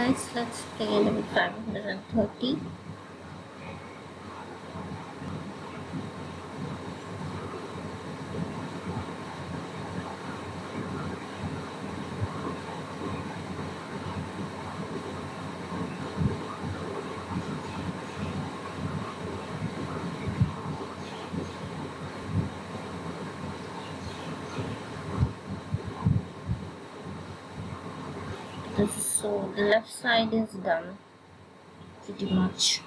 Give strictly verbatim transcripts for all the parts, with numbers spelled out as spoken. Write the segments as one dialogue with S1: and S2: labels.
S1: guys, let's play level five hundred thirty. So the left side is done pretty much.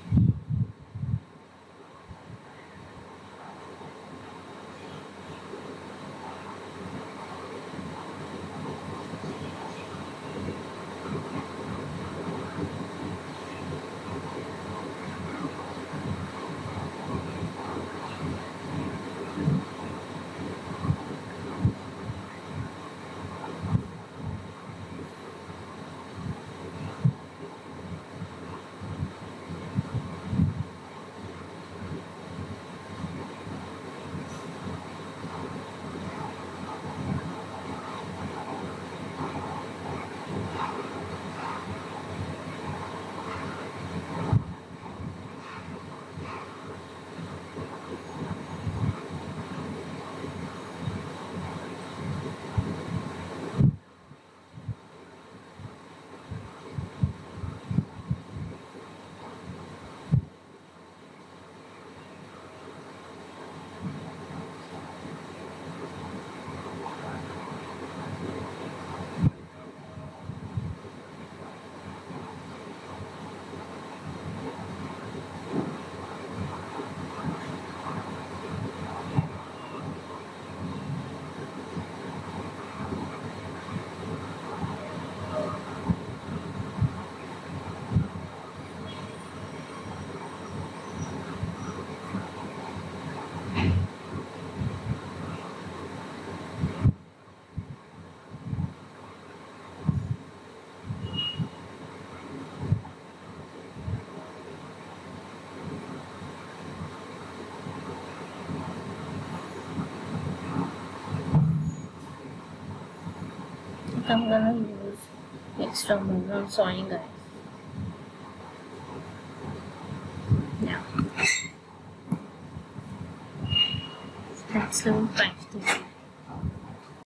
S1: I'm gonna use extra move. I'm sorry, guys. Yeah, that's level five.